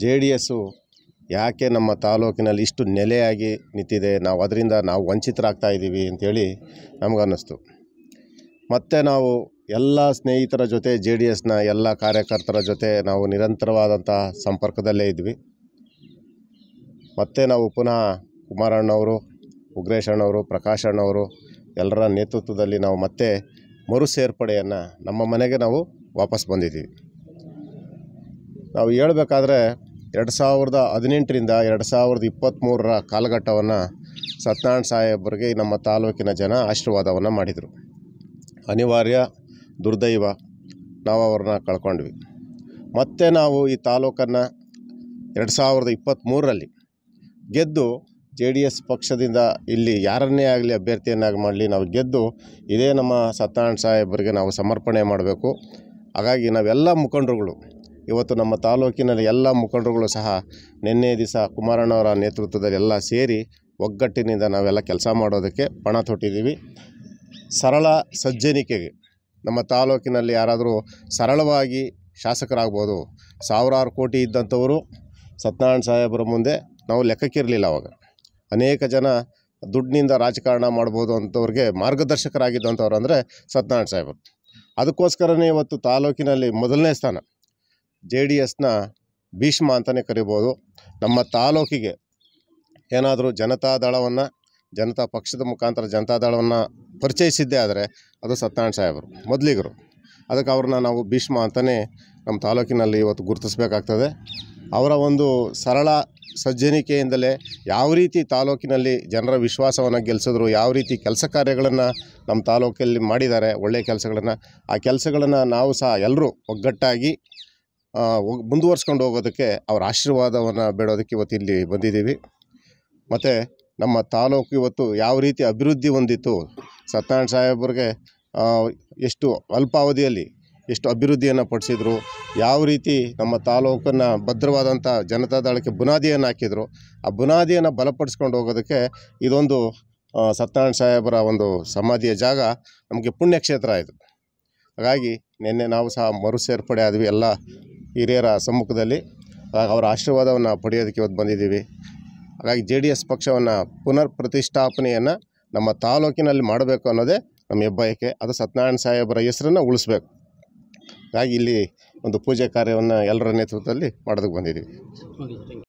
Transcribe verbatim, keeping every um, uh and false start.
J D S ಯಾಕೆ ನಮ್ಮ ತಾಲೂಕಿನಲ್ಲಿ ಇಷ್ಟು ನೆಲೆಯಾಗಿ ನಿಂತಿದೆ, ನಾವು ಅದರಿಂದ ನಾವು ವಂಚಿತರಾಗ್ತಾ ಇದ್ದೀವಿ ಅಂಥೇಳಿ ನಮಗನ್ನಿಸ್ತು. ಮತ್ತು ನಾವು ಎಲ್ಲ ಸ್ನೇಹಿತರ ಜೊತೆ ಜೆ ಡಿ ಎಸ್ನ ಎಲ್ಲ ಕಾರ್ಯಕರ್ತರ ಜೊತೆ ನಾವು ನಿರಂತರವಾದಂಥ ಸಂಪರ್ಕದಲ್ಲೇ ಇದ್ವಿ. ಮತ್ತು ನಾವು ಪುನಃ ಕುಮಾರಣ್ಣವರು, ಉಗ್ರೇಶ್ ಅಣ್ಣವರು, ಪ್ರಕಾಶ್ ಅಣ್ಣವರು ಎಲ್ಲರ ನೇತೃತ್ವದಲ್ಲಿ ನಾವು ಮತ್ತೆ ಮರು ಸೇರ್ಪಡೆಯನ್ನು ನಮ್ಮ ಮನೆಗೆ ನಾವು ವಾಪಸ್ ಬಂದಿದ್ದೀವಿ. ನಾವು ಹೇಳಬೇಕಾದ್ರೆ ಎರಡು ಸಾವಿರದ ಹದಿನೆಂಟರಿಂದ ಎರಡು ಸಾವಿರದ ಇಪ್ಪತ್ತ್ಮೂರರ ಕಾಲಘಟ್ಟವನ್ನು ಸತ್ಯನಾರಾಯಣ ಸಾಹೇಬರಿಗೆ ನಮ್ಮ ತಾಲೂಕಿನ ಜನ ಆಶೀರ್ವಾದವನ್ನು ಮಾಡಿದರು. ಅನಿವಾರ್ಯ ದುರ್ದೈವ, ನಾವು ಅವ್ರನ್ನ ಕಳ್ಕೊಂಡ್ವಿ. ಮತ್ತು ನಾವು ಈ ತಾಲೂಕನ್ನು ಎರಡು ಸಾವಿರದ ಇಪ್ಪತ್ತ್ಮೂರರಲ್ಲಿ ಗೆದ್ದು ಜೆ ಡಿ ಎಸ್ ಪಕ್ಷದಿಂದ ಇಲ್ಲಿ ಯಾರನ್ನೇ ಆಗಲಿ ಅಭ್ಯರ್ಥಿಯನ್ನಾಗಿ ಮಾಡಲಿ ನಾವು ಗೆದ್ದು ಇದೇ ನಮ್ಮ ಸತ್ಯನಾರಾಯಣ ಸಾಹೇಬರಿಗೆ ನಾವು ಸಮರ್ಪಣೆ ಮಾಡಬೇಕು. ಹಾಗಾಗಿ ನಾವೆಲ್ಲ ಮುಖಂಡರುಗಳು ಇವತ್ತು ನಮ್ಮ ತಾಲೂಕಿನಲ್ಲಿ ಎಲ್ಲ ಮುಖಂಡರುಗಳು ಸಹ ನಿನ್ನೆ ದಿವಸ ಕುಮಾರಣ್ಣವರ ನೇತೃತ್ವದಲ್ಲಿ ಎಲ್ಲ ಸೇರಿ ಒಗ್ಗಟ್ಟಿನಿಂದ ನಾವೆಲ್ಲ ಕೆಲಸ ಮಾಡೋದಕ್ಕೆ ಪಣ ತೊಟ್ಟಿದ್ದೀವಿ. ಸರಳ ಸಜ್ಜನಿಕೆಗೆ ನಮ್ಮ ತಾಲೂಕಿನಲ್ಲಿ ಯಾರಾದರೂ ಸರಳವಾಗಿ ಶಾಸಕರಾಗ್ಬೋದು. ಸಾವಿರಾರು ಕೋಟಿ ಇದ್ದಂಥವರು ಸತ್ಯನಾರಾಯಣ ಸಾಹೇಬರ ಮುಂದೆ ನಾವು ಲೆಕ್ಕಕ್ಕಿರಲಿಲ್ಲ. ಅವಾಗ ಅನೇಕ ಜನ ದುಡ್ಡಿನಿಂದ ರಾಜಕಾರಣ ಮಾಡ್ಬೋದು ಅಂಥವ್ರಿಗೆ ಮಾರ್ಗದರ್ಶಕರಾಗಿದ್ದಂಥವ್ರು ಅಂದರೆ ಸತ್ಯನಾರಾಯಣ ಸಾಹೇಬರು. ಅದಕ್ಕೋಸ್ಕರನೇ ಇವತ್ತು ತಾಲೂಕಿನಲ್ಲಿ ಮೊದಲನೇ ಸ್ಥಾನ ಜೆ ಡಿ ಎಸ್ನ ಭೀಷ್ಮ ಅಂತಲೇ ಕರಿಬೋದು. ನಮ್ಮ ತಾಲೂಕಿಗೆ ಏನಾದರೂ ಜನತಾದಳವನ್ನು ಜನತಾ ಪಕ್ಷದ ಮುಖಾಂತರ ಜನತಾದಳವನ್ನು ಪರಿಚಯಿಸಿದ್ದೇ ಆದರೆ ಅದು ಸತ್ಯನಾರಾಯಣ ಸಾಹೇಬರು ಮೊದಲಿಗರು. ಅದಕ್ಕೆ ಅವ್ರನ್ನ ನಾವು ಭೀಷ್ಮ ಅಂತಲೇ ನಮ್ಮ ತಾಲೂಕಿನಲ್ಲಿ ಇವತ್ತು ಗುರುತಿಸಬೇಕಾಗ್ತದೆ. ಅವರ ಒಂದು ಸರಳ ಸಜ್ಜನಿಕೆಯಿಂದಲೇ ಯಾವ ರೀತಿ ತಾಲೂಕಿನಲ್ಲಿ ಜನರ ವಿಶ್ವಾಸವನ್ನು ಗೆಲ್ಲಿಸಿದ್ರು, ಯಾವ ರೀತಿ ಕೆಲಸ ಕಾರ್ಯಗಳನ್ನು ನಮ್ಮ ತಾಲೂಕಲ್ಲಿ ಮಾಡಿದ್ದಾರೆ, ಒಳ್ಳೆಯ ಕೆಲಸಗಳನ್ನು, ಆ ಕೆಲಸಗಳನ್ನು ನಾವು ಸಹ ಎಲ್ಲರೂ ಒಗ್ಗಟ್ಟಾಗಿ ಮುಂದುವರ್ಸ್ಕೊಂಡು ಹೋಗೋದಕ್ಕೆ ಅವರ ಆಶೀರ್ವಾದವನ್ನು ಬೇಡೋದಕ್ಕೆ ಇವತ್ತು ಇಲ್ಲಿ ಬಂದಿದ್ದೀವಿ. ಮತ್ತು ನಮ್ಮ ತಾಲೂಕು ಇವತ್ತು ಯಾವ ರೀತಿ ಅಭಿವೃದ್ಧಿ ಹೊಂದಿತ್ತು, ಸತ್ಯನಾರಾಯಣ ಸಾಹೇಬ್ರಿಗೆ ಎಷ್ಟು ಅಲ್ಪಾವಧಿಯಲ್ಲಿ ಎಷ್ಟು ಅಭಿವೃದ್ಧಿಯನ್ನು ಪಡಿಸಿದ್ರು, ಯಾವ ರೀತಿ ನಮ್ಮ ತಾಲೂಕನ್ನು ಭದ್ರವಾದಂಥ ಜನತಾದಳಕ್ಕೆ ಬುನಾದಿಯನ್ನು ಹಾಕಿದರು, ಆ ಬುನಾದಿಯನ್ನು ಬಲಪಡಿಸ್ಕೊಂಡು ಹೋಗೋದಕ್ಕೆ ಇದೊಂದು ಸತ್ಯನಾರಾಯಣ ಸಾಹೇಬರ ಒಂದು ಸಮಾಧಿಯ ಜಾಗ ನಮಗೆ ಪುಣ್ಯಕ್ಷೇತ್ರ ಇದು. ಹಾಗಾಗಿ ನಿನ್ನೆ ನಾವು ಸಹ ಮರು ಸೇರ್ಪಡೆ ಆದ್ವಿ ಎಲ್ಲ ಹಿರಿಯರ ಸಮ್ಮುಖದಲ್ಲಿ. ಅವರ ಆಶೀರ್ವಾದವನ್ನು ಪಡೆಯೋದಕ್ಕೆ ಇವತ್ತು ಬಂದಿದ್ದೀವಿ. ಹಾಗಾಗಿ ಜೆ ಡಿ ಎಸ್ ಪಕ್ಷವನ್ನು ಪುನರ್ ಪ್ರತಿಷ್ಠಾಪನೆಯನ್ನು ನಮ್ಮ ತಾಲೂಕಿನಲ್ಲಿ ಮಾಡಬೇಕು ಅನ್ನೋದೇ ನಮ್ಮ ಹೆಬ್ಬಯಕೆ. ಅದು ಸತ್ಯನಾರಾಯಣ ಸಾಹೇಬರ ಹೆಸರನ್ನು ಉಳಿಸ್ಬೇಕು. ಹಾಗಾಗಿ ಇಲ್ಲಿ ಒಂದು ಪೂಜೆ ಕಾರ್ಯವನ್ನು ಎಲ್ಲರ ನೇತೃತ್ವದಲ್ಲಿ ಮಾಡೋದಕ್ಕೆ ಬಂದಿದ್ದೀವಿ.